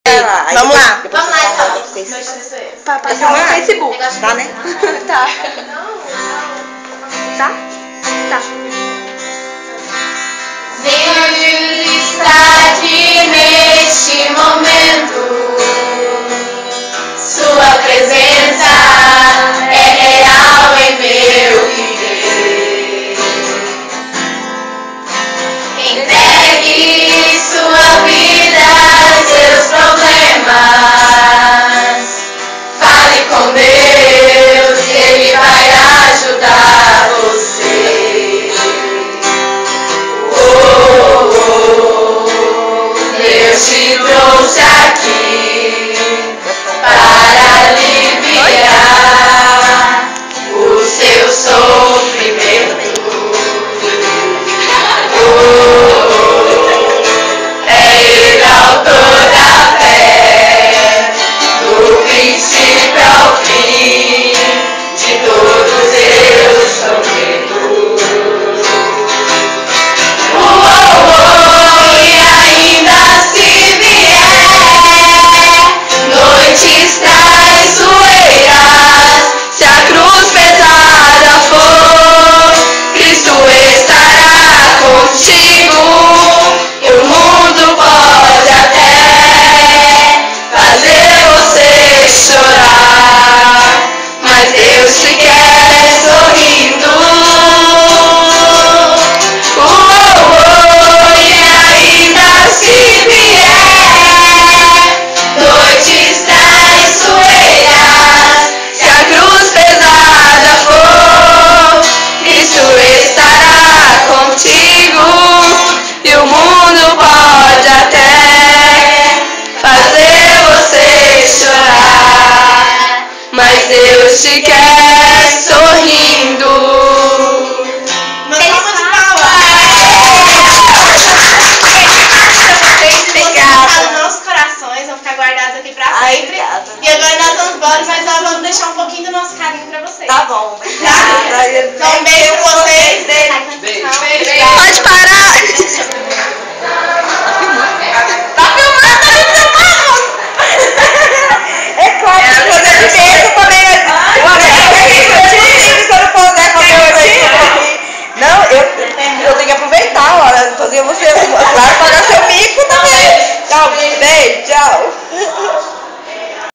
Vamos lá. Vamos lá, então. Pra passar no Facebook. Tá, né? Tá. Tá? Tá. Deus está aqui neste momento. Sua presença é real em meu viver. Entregue sua vida, seus problemas. Fale com Deus, Ele vai ajudar você. Deus te trouxe aqui para aliviar o seu sofrimento. É Ele autor da fé, do princípio ao fim, de todos eu sou medo. E ainda se vier noites traiçoeiras, se a cruz pesada for, Cristo estará contigo. E o mundo pode até fazer você chorar, mas Deus te quer sorrindo. E ainda se vier noites traiçoeiras, se a cruz pesada for, Cristo estará contigo. E o mundo pode até fazer você chorar, mas Deus te quer sorrir.